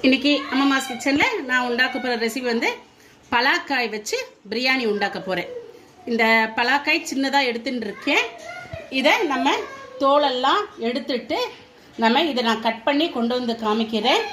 இன்னைக்கு அம்மாஸ் கிச்சன்ல நான் உண்டாக்க போற ரெசிபி வந்து பலாக்காய் வச்சு பிரியாணி உண்டாக்க போறேன். இந்த பலாக்காய் சின்னதா எடுத்துட்டு இருக்கேன். இதை நம்ம தோலெல்லாம் எடுத்துட்டு இதை நான் கட் பண்ணி கொண்டு வந்து காமிக்கிறேன்.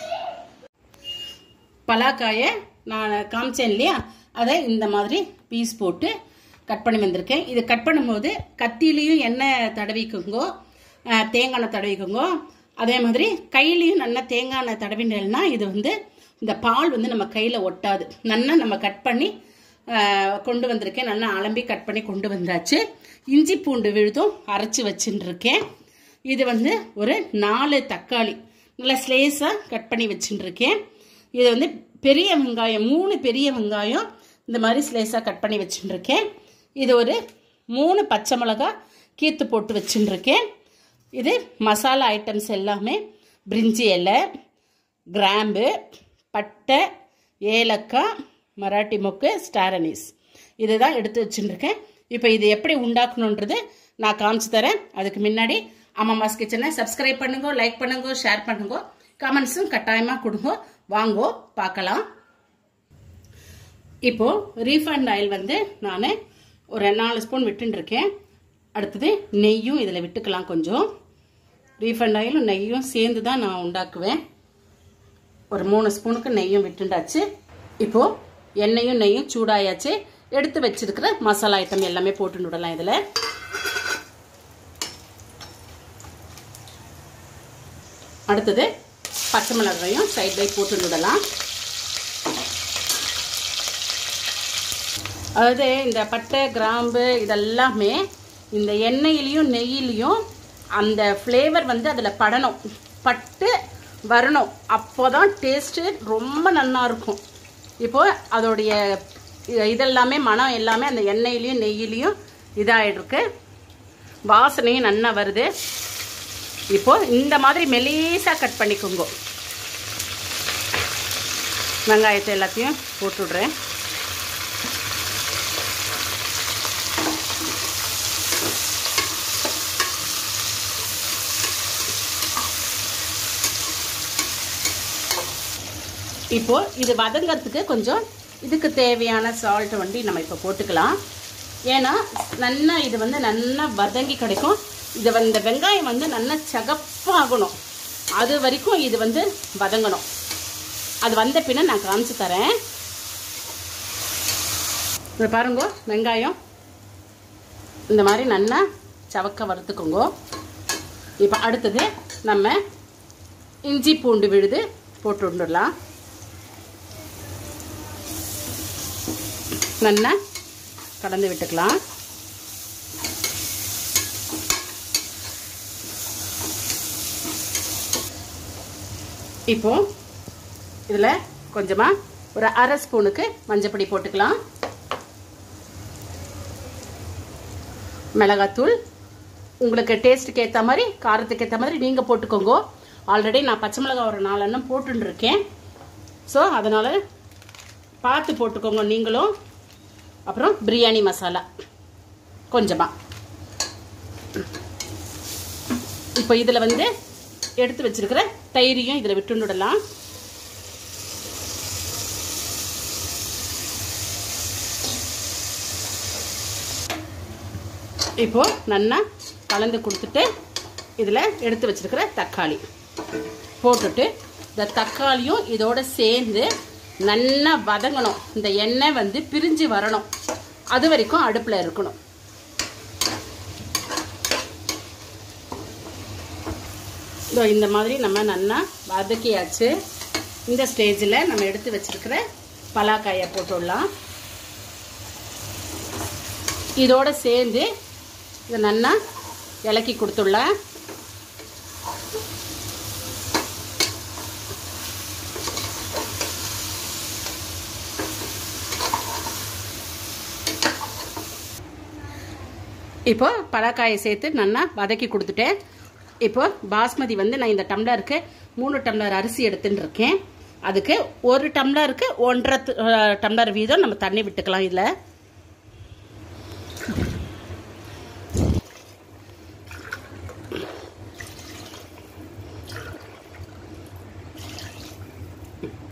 பலாக்காயை நான் காமிச்சேன் இல்லையா, அதை இந்த மாதிரி பீஸ் போட்டு கட் பண்ணி வந்திருக்கேன். இது கட் பண்ணும்போது கத்திலையும் எண்ணெய் தடவிக்குங்கோ, தேங்காய் எண்ணெய் தடவிக்குங்கோ. அதே மாதிரி கையிலையும் நல்லா தேங்காய் எண்ணெய் தடவினா இது வந்து இந்த பால் வந்து நம்ம கையில் ஒட்டாது. நல்லா நம்ம கட் பண்ணி கொண்டு வந்திருக்கேன். நல்லா அலம்பி கட் பண்ணி கொண்டு வந்தாச்சு. இஞ்சி பூண்டு விழுதும் அரைச்சி வச்சுட்டு இருக்கேன். இது வந்து ஒரு 4 தக்காளி நல்லா ஸ்லேஸாக கட் பண்ணி வச்சுட்டு இருக்கேன். இது வந்து பெரிய வெங்காயம் 3 பெரிய வெங்காயம் இந்த மாதிரி ஸ்லேஸாக கட் பண்ணி வச்சுட்டு இருக்கேன். இது ஒரு 3 பச்சை மிளகாய் கீத்து போட்டு வச்சுட்டு இருக்கேன். இது மசாலா ஐட்டம்ஸ் எல்லாமே பிரிஞ்சி இலை, கிராம்பு, பட்டை, ஏலக்காய், மராட்டி மொக்கு, ஸ்டார் அனீஸ் இதுதான் எடுத்து வச்சுருக்கேன். இப்போ இது எப்படி உண்டாக்கணுன்றது நான் காமிச்சு தரேன். அதுக்கு முன்னாடி அம்மாஸ் கிச்சனை சப்ஸ்கிரைப் பண்ணுங்க, லைக் பண்ணுங்க, ஷேர் பண்ணுங்க, கமெண்ட்ஸும் கட்டாயமாக கொடுங்க. வாங்கோ பார்க்கலாம். இப்போ ரீஃபைண்ட் ஆயில் வந்து நான் ஒரு 4 ஸ்பூன் விட்டுருக்கேன். அடுத்தது நெய்யும் இதில் விட்டுக்கலாம். கொஞ்சம் ரீஃபைண்ட் ஆயிலும் நெய்யும் சேர்ந்து தான் நான் உண்டாக்குவேன். ஒரு 3 ஸ்பூனுக்கு நெய்யும் விட்டுண்டாச்சு. இப்போது எண்ணெயும் நெய்யும் சூடாயாச்சு. எடுத்து வச்சிருக்கிற மசாலா ஐட்டம் எல்லாமே போட்டு விடலாம். இதில் அடுத்தது பச்சை மிளகாயும் சைட் பை போட்டு விடலாம். அதாவது இந்த பட்டை கிராம்பு இதெல்லாமே இந்த எண்ணெயிலையும் நெய்யிலையும் அந்த ஃப்ளேவர் வந்து அதில் பட்டு வரணும். அப்போதான் டேஸ்ட்டு ரொம்ப நல்லா இருக்கும். இப்போது அதோடைய இதெல்லாமே மனம் எல்லாமே அந்த எண்ணெயிலையும் நெய்யிலையும் இதாகிடுருக்கு. வாசனையும் நல்லா வருது. இப்போது இந்த மாதிரி மெலிசாக கட் பண்ணிக்கோங்க. வெங்காயத்தை எல்லாத்தையும் போட்டுவிட்றேன். இப்போ இது வதங்கிறதுக்கு கொஞ்சம் இதுக்கு தேவையான சால்ட் வந்து நம்ம இப்போ போட்டுக்கலாம். ஏன்னா நல்லா இது வந்து நல்லா வதங்கி கிடைக்கும். இது இந்த வெங்காயம் வந்து நல்லா சகப்பாகணும். அது வரைக்கும் இது வந்து வதங்கணும். அது வந்த பின்ன நான் காமிச்சு தரேன். இதை பாருங்க, வெங்காயம் இந்த மாதிரி நல்லா சவக்க வறுத்துக்கோங்க. இப்போ அடுத்தது நம்ம இஞ்சி பூண்டு விழுது போட்டு விட்டுடலாம். நல்லா கலந்து விட்டுக்கலாம். இப்போ இதில் கொஞ்சமாக ஒரு 1/2 ஸ்பூனுக்கு மஞ்சப்பொடி போட்டுக்கலாம். மிளகாத்தூள் உங்களுக்கு டேஸ்ட்டுக்கு ஏற்ற மாதிரி, காரத்துக்கு ஏற்ற மாதிரி நீங்கள் போட்டுக்கோங்க. ஆல்ரெடி நான் பச்சை மிளகாய் ஒரு 4 எண்ணம் போட்டுருக்கேன். ஸோ அதனால் பார்த்து போட்டுக்கோங்க நீங்களும். அப்புறம் பிரியாணி மசாலா கொஞ்சமாக. இப்போ இதில் வந்து எடுத்து வச்சிருக்கிற தயிரையும் இதில் விட்டுடலாம். இப்போ நல்லா கலந்து கொடுத்துட்டு இதில் எடுத்து வச்சிருக்கிற தக்காளி போட்டுட்டு இந்த தக்காளியும் இதோட சேர்ந்து நல்லா வதங்கணும். இந்த எண்ணெய் வந்து பிரிஞ்சு வரணும். அது வரைக்கும் அடுப்பில் இருக்கணும். இந்த மாதிரி நம்ம நல்லா வதக்கியாச்சு. இந்த ஸ்டேஜில் நம்ம எடுத்து வச்சிருக்கிற பலாக்காயை போட்டுடலாம். இதோட சேர்ந்து இதை நல்லா இலக்கி கொடுத்துடலாம். இப்போ பலாக்காயை சேர்த்து நல்லா வதக்கி கொடுத்துட்டேன். இப்போ பாஸ்மதி வந்து நான் இந்த டம்ளருக்கு 3 டம்ளர் அரிசி எடுத்துட்டு இருக்கேன். அதுக்கு 1 டம்ளருக்கு 1.5 டம்ளர் வீதம் நம்ம தண்ணி விட்டுக்கலாம். இதில்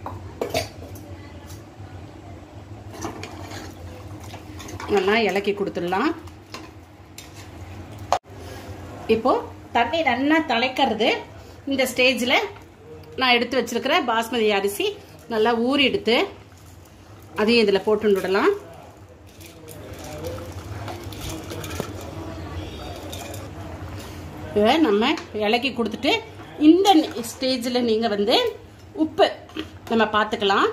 நல்லா இலக்கி கொடுத்துடலாம். இப்போ தண்ணி நல்லா திளைக்கிறது. இந்த ஸ்டேஜில் நான் எடுத்து வச்சிருக்கிற பாஸ்மதி அரிசி நல்லா ஊறி எடுத்து அதையும் இதில் போட்டு விடலாம். இதை நம்ம இலக்கி கொடுத்துட்டு இந்த ஸ்டேஜில் நீங்கள் வந்து உப்பு நம்ம பார்த்துக்கலாம்.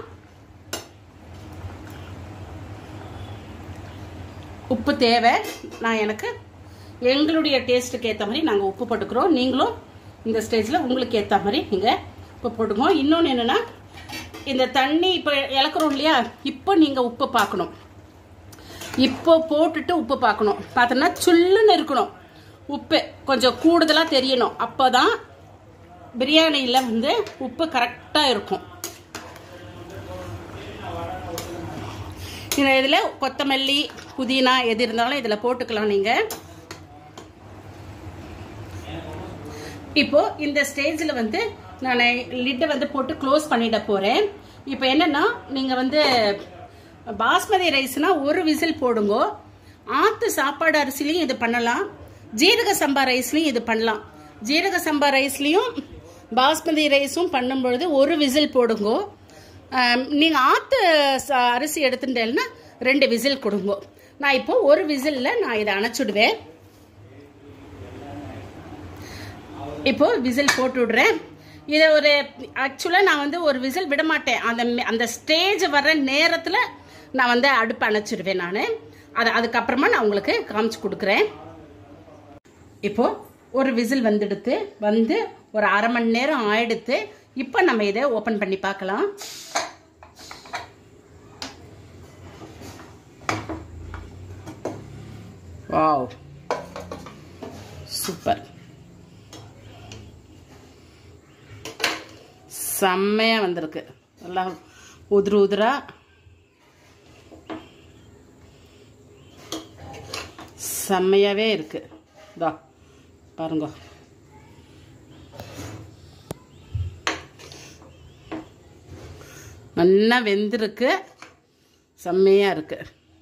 உப்பு தேவை. நான் எனக்கு எங்களுடைய டேஸ்ட்டுக்கு ஏற்ற மாதிரி நாங்கள் உப்பு போட்டுக்கிறோம். நீங்களும் இந்த ஸ்டேஜில் உங்களுக்கு ஏற்ற மாதிரி நீங்கள் உப்பு போட்டுக்கோங்க. இன்னொன்று என்னென்னா, இந்த தண்ணி இப்போ இழக்கிறோம் இல்லையா, இப்போ நீங்கள் உப்பு பார்க்கணும். இப்போ போட்டுட்டு உப்பு பார்க்கணும். பார்த்தோன்னா சுல்லுன்னு இருக்கணும். உப்பு கொஞ்சம் கூடுதலாக தெரியணும். அப்போ தான் பிரியாணியில் வந்து உப்பு கரெக்டாக இருக்கும். இதில் கொத்தமல்லி புதினா எது இருந்தாலும் இதில் போட்டுக்கலாம் நீங்கள். இப்போ இந்த ஸ்டேஜில் வந்து நான் லிட்டை வந்து போட்டு க்ளோஸ் பண்ணிட போகிறேன். இப்போ என்னென்னா, நீங்கள் வந்து பாஸ்மதி ரைஸ்னால் ஒரு விசில் போடுங்க. ஆற்று சாப்பாடு அரிசிலையும் இது பண்ணலாம், ஜீரக சம்பா ரைஸ்லையும் இது பண்ணலாம். ஜீரக சம்பா ரைஸ்லையும் பாஸ்மதி ரைஸும் பண்ணும்பொழுது ஒரு விசில் போடுங்க. நீங்கள் ஆற்று அரிசி எடுத்துட்டேன்னா 2 விசில் கொடுங்க. நான் இப்போ ஒரு விசிலில் நான் இதை அணைச்சுடுவேன். இப்போ விசில் போட்டு விடுறேன். இதை ஒரு ஆக்சுவலாக நான் வந்து ஒரு விசில் விட மாட்டேன். அந்த ஸ்டேஜ் வர்ற நேரத்தில் நான் வந்து அடுப்பு அணைச்சிடுவேன். நான் அதுக்கப்புறமா நான் உங்களுக்கு காமிச்சு கொடுக்குறேன். இப்போ ஒரு விசில் வந்துடுத்து வந்து ஒரு அரை மணி நேரம் ஆயிடுத்து. இப்போ நம்ம இதை ஓப்பன் பண்ணி பார்க்கலாம். வாவ், சூப்பர், செம்மையா வந்திருக்கு. நல்லா உதிரு உதிரா செம்மையாவே இருக்கு. இதோ பாருங்க. நல்லா வெந்திருக்கு, செம்மையா இருக்கு.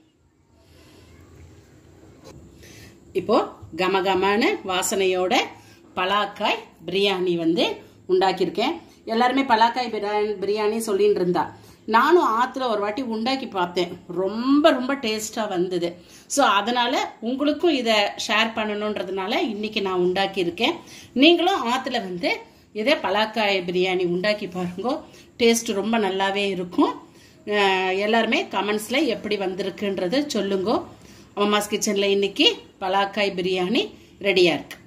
இப்போ கமகமான வாசனையோட பலாக்காய் பிரியாணி வந்து உண்டாக்கியிருக்கேன். எல்லாருமே பலாக்காய் பிரியாணி சொல்லிட்டு இருந்தா. நானும் ஆற்றுல ஒரு வாட்டி உண்டாக்கி பார்த்தேன். ரொம்ப ரொம்ப டேஸ்டாக வந்தது. ஸோ அதனால் உங்களுக்கும் இதை ஷேர் பண்ணணுன்றதுனால இன்றைக்கி நான் உண்டாக்கியிருக்கேன். நீங்களும் ஆற்றுல வந்து இதே பலாக்காய் பிரியாணி உண்டாக்கி பாருங்க. டேஸ்ட் ரொம்ப நல்லாவே இருக்கும். எல்லாருமே கமெண்ட்ஸில் எப்படி வந்திருக்குன்றது சொல்லுங்க. அம்மாஸ் கிச்சனில் இன்னைக்கு பலாக்காய் பிரியாணி ரெடியாக இருக்கு.